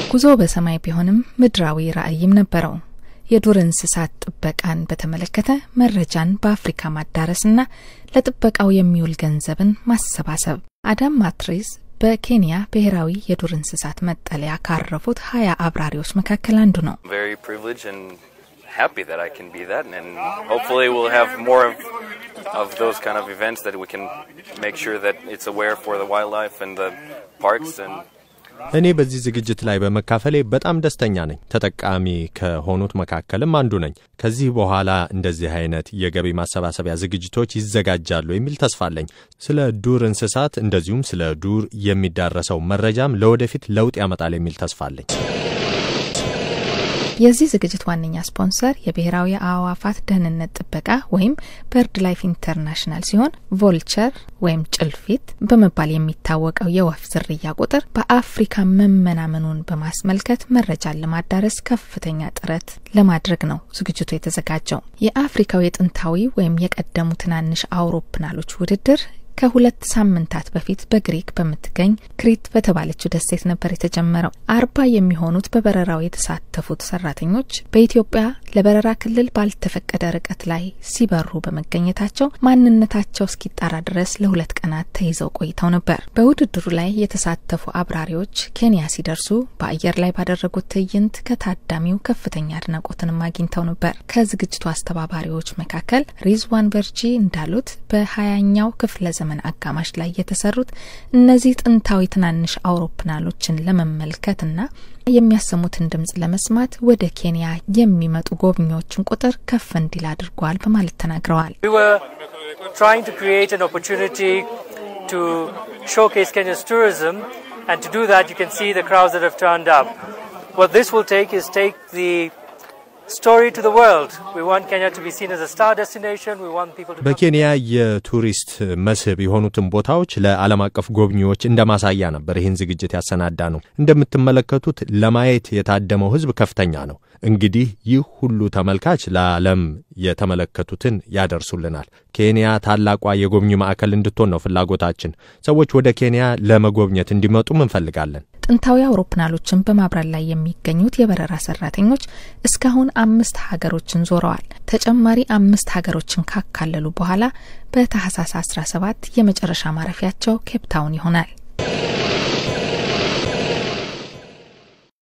ጉዞ በሰማይ ቢሆንም ምድራዊ ራእይም ነበረው። የዱር እንስሳት ጥበቃን በተመለከተ መረጃን በአፍሪካ ማዳረስና ለጥበቃው የሚውል ገንዘብን ማሰባሰብ። አዳም ማትሪስ በኬንያ ብሔራዊ የዱር እንስሳት መጠለያ ካረፉት 20 አብራሪዎች መካከል አንዱ ነው። Very privileged and happy that I can be that, and hopefully we'll have more of those kind of events that we can make sure that it's aware for the wildlife and the parks. And እኔ በዚህ ዝግጅት ላይ በመካፈሌ በጣም ደስተኛ ነኝ። ተጠቃሚ ከሆኑት መካከልም አንዱ ነኝ። ከዚህ በኋላ እንደዚህ አይነት የገቢ ማሰባሰቢያ ዝግጅቶች ይዘጋጃሉ የሚል ተስፋ አለኝ። ስለ ዱር እንስሳት እንደዚሁም ስለ ዱር የሚዳረሰው መረጃም ለወደፊት ለውጥ ያመጣል የሚል ተስፋ አለኝ። የዚህ ዝግጅት ዋነኛ ስፖንሰር የብሔራዊ አዕዋፋት ደህንነት ጥበቃ ወይም በርድ ላይፍ ኢንተርናሽናል ሲሆን ቮልቸር ወይም ጭልፊት በመባል የሚታወቀው የወፍ ዝርያ ቁጥር በአፍሪካ መመናመኑን በማስመልከት መረጃን ለማዳረስ ከፍተኛ ጥረት ለማድረግ ነው ዝግጅቱ የተዘጋጀው። የአፍሪካው የጥንታዊ ወይም የቀደሙ ትናንሽ አውሮፕላኖች ውድድር ከሁለት ሳምንታት በፊት በግሪክ በመትገኝ ክሪት በተባለችው ደሴት ነበር የተጀመረው። 40 የሚሆኑት በበረራው የተሳተፉት ሰራተኞች በኢትዮጵያ ለበረራ ክልል ባልተፈቀደ ርቀት ላይ ሲበሩ በመገኘታቸው ማንነታቸው እስኪጣራ ድረስ ለሁለት ቀናት ተይዘው ቆይተው ነበር። በውድድሩ ላይ የተሳተፉ አብራሪዎች ኬንያ ሲደርሱ በአየር ላይ ባደረጉት ትዕይንት ከታዳሚው ከፍተኛ አድናቆትን አግኝተው ነበር። ከዝግጅቱ አስተባባሪዎች መካከል ሪዝዋን ቨርጂ እንዳሉት በ20ኛው ክፍለ ዘመን አጋማሽ ላይ የተሰሩት እነዚህ ጥንታዊ ትናንሽ አውሮፕላኖችን ለመመልከትና የሚያሰሙትን ድምጽ ለመስማት ወደ ኬንያ የሚመጡ ጎብኚዎችን ቁጥር ከፍ እንዲል አድርጓል በማለት ተናግረዋል። We were trying to create an opportunity to showcase Kenya's tourism, and to do that you can see the crowds that have turned up. What this will take is take the story to the world. We want Kenya to be seen as a star destination. We want people to በኬንያ የቱሪስት መስህብ የሆኑትን ቦታዎች ለዓለም አቀፍ ጎብኚዎች እንደማሳያ ነበር ይህን ዝግጅት ያሰናዳ ነው። እንደምትመለከቱት ለማየት የታደመው ህዝብ ከፍተኛ ነው። እንግዲህ ይህ ሁሉ ተመልካች ለዓለም የተመለከቱትን ያደርሱልናል። ኬንያ ታላቋ የጎብኚ ማዕከል እንድትሆን ነው ፍላጎታችን። ሰዎች ወደ ኬንያ ለመጎብኘት እንዲመጡ እንፈልጋለን። ጥንታዊ አውሮፕላኖችን በማብራር ላይ የሚገኙት የበረራ ሰራተኞች እስካሁን 5 ሀገሮችን ዞረዋል። ተጨማሪ 5 ሀገሮችን ካካለሉ በኋላ በታህሳስ 17 የመጨረሻ ማረፊያቸው ኬፕ ታውን ይሆናል።